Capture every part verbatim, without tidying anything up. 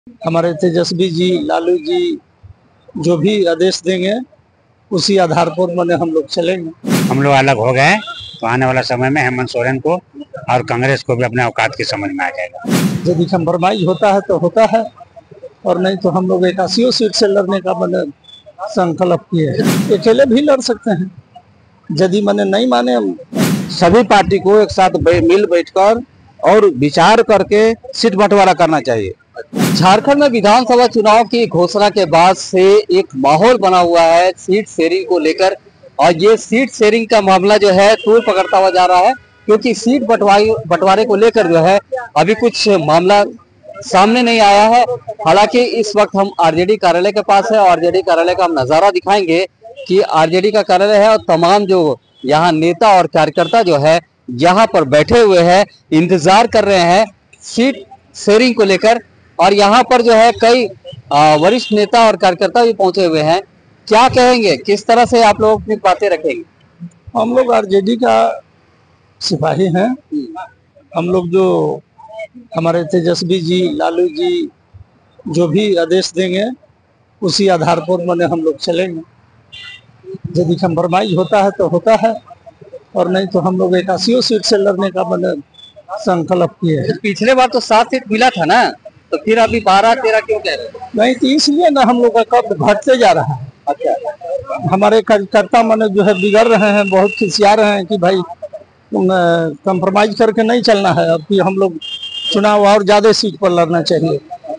हमारे तेजस्वी जी, लालू जी जो भी आदेश देंगे उसी आधार पर मैंने हम लोग चलेंगे। हम लोग अलग हो गए तो आने वाला समय में हेमंत सोरेन को और कांग्रेस को भी अपने औकात की समझ में आ जाएगा। यदि कंप्रोमाइज होता है तो होता है, और नहीं तो हम लोग इक्यासी सीट से लड़ने का मैंने संकल्प किए हैं। अकेले भी लड़ सकते हैं यदि मैंने नहीं माने। सभी पार्टी को एक साथ मिल बैठकर और विचार करके सीट बंटवारा करना चाहिए। झारखंड में विधानसभा चुनाव की घोषणा के बाद से एक माहौल बना हुआ है सीट शेयरिंग को लेकर, और ये सीट शेयरिंग का मामला जो है तूल पकड़ता हुआ जा रहा है, क्योंकि सीट बंटवारे बंटवारे को लेकर जो है अभी कुछ मामला सामने नहीं आया है। हालांकि इस वक्त हम आरजेडी कार्यालय के पास है, आरजेडी कार्यालय का हम नजारा दिखाएंगे कि आरजेडी का कार्यालय है और तमाम जो यहाँ नेता और कार्यकर्ता जो है यहाँ पर बैठे हुए हैं, इंतजार कर रहे हैं सीट शेयरिंग को लेकर। और यहाँ पर जो है कई वरिष्ठ नेता और कार्यकर्ता भी पहुंचे हुए हैं। क्या कहेंगे, किस तरह से आप लोग अपनी बातें रखेंगे? हम लोग आरजेडी का सिपाही हैं। हम लोग जो हमारे तेजस्वी जी, लालू जी जो भी आदेश देंगे उसी आधार पर मैंने हम लोग चलेंगे। यदि कंप्रोमाइज होता है तो होता है, और नहीं तो हम लोग इक्यासी सीट से लड़ने का मैंने संकल्प किए हैं। पिछले बार तो सात सीट मिला था ना, तो फिर अभी बारह तेरह क्यों कह रहे हैं? नहीं तो इसलिए ना हम लोग का कब घटते जा रहा है। अच्छा, हमारे कार्यकर्ता मैंने जो है बिगड़ रहे हैं, बहुत खिसिया रहे हैं कि भाई कंप्रोमाइज करके नहीं चलना है, अब हम लोग चुनाव और ज्यादा सीट पर लड़ना चाहिए।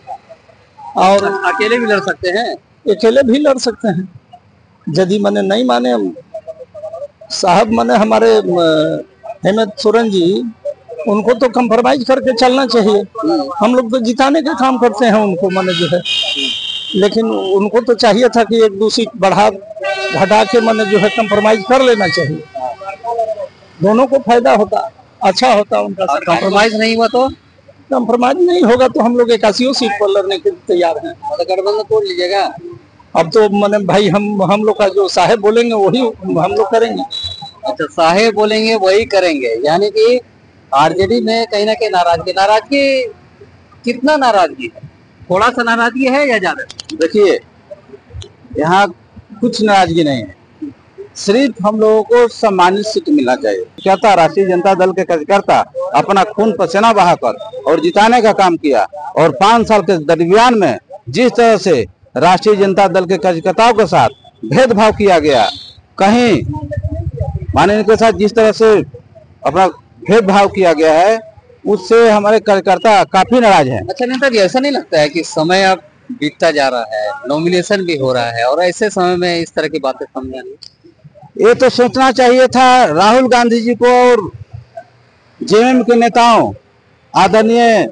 और अकेले भी लड़ सकते हैं, अकेले भी लड़ सकते हैं यदि मैंने नहीं माने। साहब मैंने हमारे हेमंत सोरेन जी, उनको तो कंप्रोमाइज करके चलना चाहिए। हम लोग तो जिताने का काम करते हैं उनको मैंने जो है, लेकिन उनको तो चाहिए था कि एक दो सीट बढ़ा घटा के मैंने जो है कंप्रोमाइज कर लेना चाहिए। दोनों को फायदा होता, अच्छा होता उनका। कंप्रोमाइज नहीं हुआ तो कंप्रोमाइज नहीं होगा तो हम लोग इक्यासी सीट पर लड़ने के तैयार हैं। गठबंधन तोड़ लीजिएगा। अब तो मैंने भाई हम हम लोग का जो साहेब बोलेंगे वही हम लोग करेंगे। अच्छा, साहेब बोलेंगे वही करेंगे, यानी कि आरजेडी में कहीं ना कहीं नाराजगी नाराजगी कितना नाराजगी है? थोड़ा सा नाराजगी है या ज्यादा? देखिए, यहाँ कुछ नाराजगी नहीं है, सिर्फ हम लोगों को सम्मानित सीट मिलना चाहिए। कहता राष्ट्रीय जनता दल के कार्यकर्ता अपना खून पसीना बहाकर और जिताने का काम किया, और पांच साल के दरमियान में जिस तरह से राष्ट्रीय जनता दल के कार्यकर्ताओं के साथ भेदभाव किया गया, कहीं माननीय के साथ जिस तरह से अपना भेदभाव किया गया है, उससे हमारे कार्यकर्ता काफी नाराज हैं। अच्छा नेता जी, ऐसा नहीं लगता है कि समय अब बीतता जा रहा है, नॉमिनेशन भी हो रहा है, और ऐसे समय में इस तरह की बातें समझ आनी? ये तो सोचना चाहिए था राहुल गांधी जी को और जेएमएम के नेताओं आदरणीय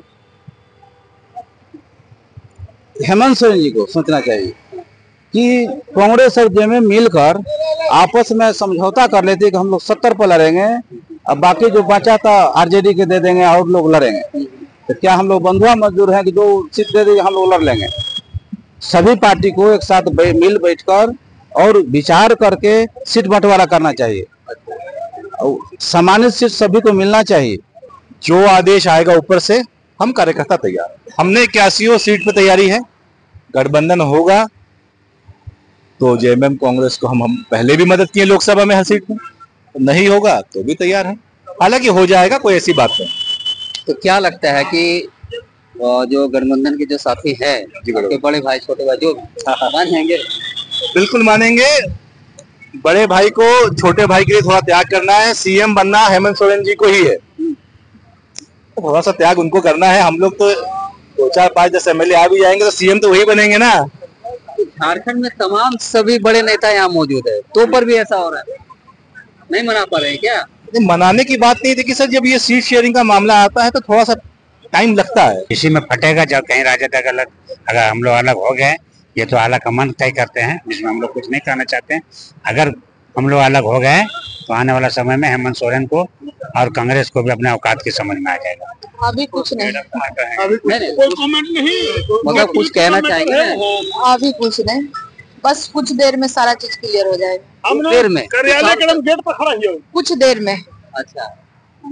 हेमंत सोरेन जी को सोचना चाहिए कि कांग्रेस और जेएमएम मिलकर आपस में समझौता कर लेते कि हम लोग सत्तर पर लड़ेंगे, अब बाकी जो बचा था आरजेडी के दे देंगे और लोग लड़ेंगे। तो क्या हम लोग बंधुआ मजदूर हैं कि जो सीट दे देंगे हम लोग लड़ लेंगे? सभी पार्टी को एक साथ मिल बैठकर और विचार करके सीट बंटवारा करना चाहिए। सामान्य सीट सभी को मिलना चाहिए। जो आदेश आएगा ऊपर से हम कार्यकर्ता तैयार, हमने इक्यासी सीट पे तैयारी है। गठबंधन होगा तो जेएमएम कांग्रेस को हम हम पहले भी मदद किए लोकसभा में हर सीट में, नहीं होगा तो भी तैयार है। हालांकि हो जाएगा, कोई ऐसी बात नहीं। तो क्या लगता है कि जो गठबंधन के जो साथी हैं, आपके बड़े भाई छोटे भाई जो मान जाएंगे? बिल्कुल मानेंगे। बड़े भाई को छोटे भाई के लिए थोड़ा त्याग करना है। सीएम बनना हेमंत सोरेन जी को ही है, तो थोड़ा सा त्याग उनको करना है। हम लोग तो दो चार पांच दस एमएलए आ भी जाएंगे तो सीएम तो वही बनेंगे ना। झारखंड में तमाम सभी बड़े नेता यहाँ मौजूद है, तो पर भी ऐसा हो रहा है, नहीं मना पा रहे हैं क्या? मनाने की बात नहीं थी कि सर, जब ये सीट शेयरिंग का मामला आता है तो थोड़ा सा टाइम लगता है। इसी में फटेगा जब कहीं राजद अलग, अगर हम लोग अलग हो गए, ये तो आला कमान तय करते हैं, जिसमें हम लोग कुछ नहीं कहना चाहते हैं। अगर हम लोग अलग हो गए तो आने वाला समय में हेमंत सोरेन को और कांग्रेस को भी अपने औकात की समझ में आ जाएगा। अभी कुछ नहीं, अभी कोई कमेंट नहीं, मगर कुछ कहना चाहेंगे? अभी कुछ नहीं, बस कुछ देर में सारा चीज क्लियर हो जाएगा। देर में कार्यालय के गेट पर खड़ा ही हो, कुछ देर में। अच्छा,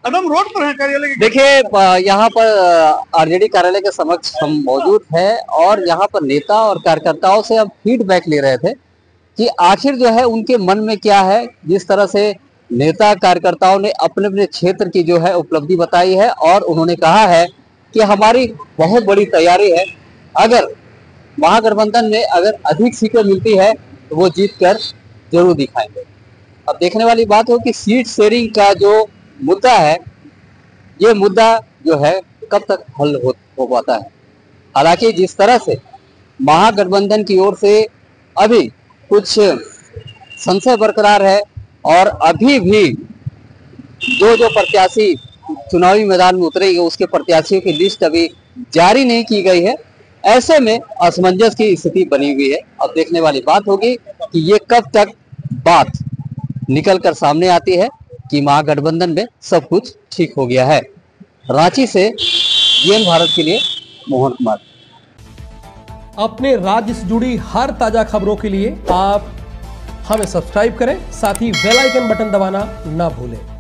अब हम रोड पर हैं कार्यालय के। देखिए प- यहाँ पर आरजेडी कार्यालय के समक्ष हम मौजूद हैं और यहाँ पर नेता और कार्यकर्ताओं से हम फीडबैक ले रहे थे कि आखिर जो है उनके मन में क्या है। जिस तरह से नेता कार्यकर्ताओं ने अपने अपने क्षेत्र की जो है उपलब्धि बताई है और उन्होंने कहा है कि हमारी बहुत बड़ी तैयारी है, अगर महागठबंधन में अगर अधिक सीटें मिलती है तो वो जीत कर जरूर दिखाएंगे। अब देखने वाली बात हो कि सीट शेयरिंग का जो मुद्दा है, ये मुद्दा जो है कब तक हल हो, हो पाता है। हालांकि जिस तरह से महागठबंधन की ओर से अभी कुछ संशय बरकरार है और अभी भी जो जो प्रत्याशी चुनावी मैदान में उतरेंगे उसके प्रत्याशियों की लिस्ट अभी जारी नहीं की गई है, ऐसे में असमंजस की स्थिति बनी हुई है। अब देखने वाली बात होगी कि ये कब तक बात निकल कर सामने आती है कि महागठबंधन में सब कुछ ठीक हो गया है। रांची से जीएन भारत के लिए मोहन कुमार। अपने राज्य से जुड़ी हर ताजा खबरों के लिए आप हमें सब्सक्राइब करें, साथ ही बेल आइकन बटन दबाना ना भूलें।